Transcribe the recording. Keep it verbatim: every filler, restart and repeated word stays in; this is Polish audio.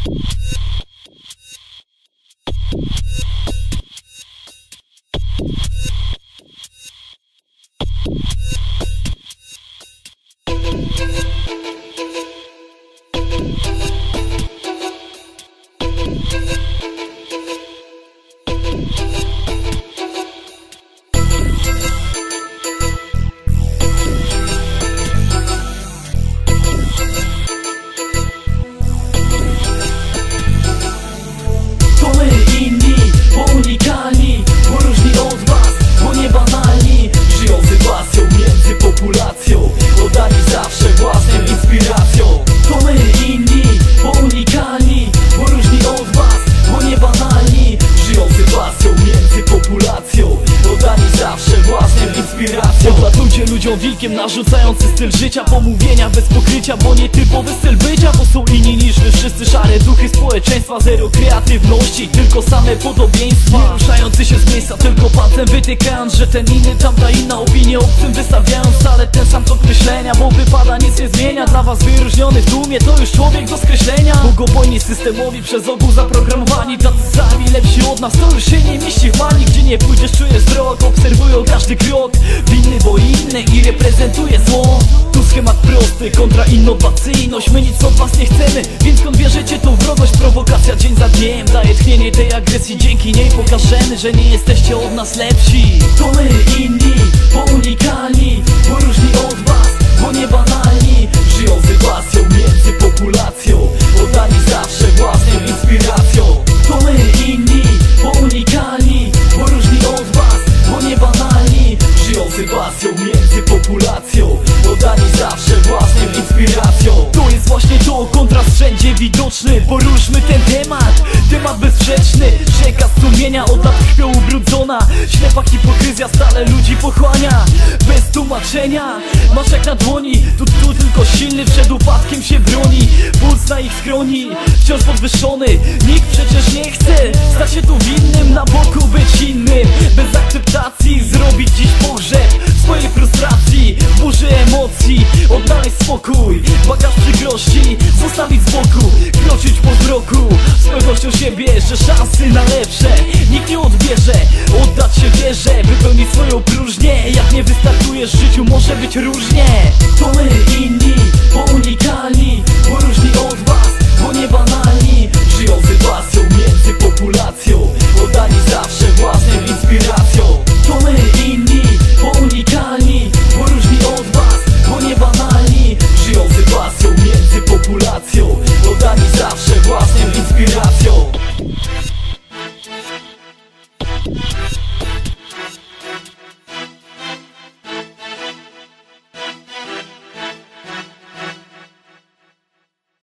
Odlatujcie ludziom wilkiem narzucający styl życia, pomówienia bez pokrycia, bo nietypowy styl bycia. Bo są inni niż wy wszyscy, szare duchy społeczeństwa. Zero kreatywności, tylko same podobieństwa. Nie ruszający się z miejsca, tylko palcem wytykając, że ten inny, tamta inna opinię obcym wystawiając wcale ten sam tok myślenia. Bo wypada, nic nie zmienia. Dla was wyróżniony w dumie, to już człowiek do skreślenia. Bogobojni systemowi przez ogół zaprogramowani, tacy sami lepsi od nas, to już się nie mieści w mani. Gdzie nie pójdziesz, czujesz wzrok, obserwują każdy krok. Winny, bo inny i reprezentuje zło. Tu schemat prosty, kontra innowacyjność. My nic od was nie chcemy, więc skąd bierzecie tą wrogość? Prowokacja dzień za dniem daje tchnienie tej agresji. Dzięki niej pokażemy, że nie jesteście od nas lepsi. To my inni, bo unikalni, bo różni od was, bo nie banalni. Żyjący pasją między populacją, oddani zawsze własną inspiracją. To my inni, bo unikalni, bo różni od was, bo nie banalni. Żyjący pasją między populacją, oddani zawsze własną inspiracją. To jest właśnie to, kontrast wszędzie widoczny. Poruszmy ten temat, temat bezsprzeczny. Rzeka sumienia od lat krwią ubrudzona. Ślepa hipokryzja stale ludzi pochłania. Bez tłumaczenia, masz jak na dłoni. Tu, tu tylko silny przed upadkiem się broni. Puls na ich skroni, wciąż podwyższony. Nikt przecież nie chce stać się tu winnym, na boku być innym. Bez akceptacji zrobić dziś pogrzeb swojej frustracji, burzy emocji, odnaleźć spokój. Bagaż przykrości zostawić z boku, kroczyć po wzroku, z pewnością siebie, że szansy na lepsze nikt nie odbierze. Oddać się wierze, wypełnić swoją próżnię. Jak nie wystartujesz w życiu, może być różnie. To my inni, bo unikalni, bo różni od was,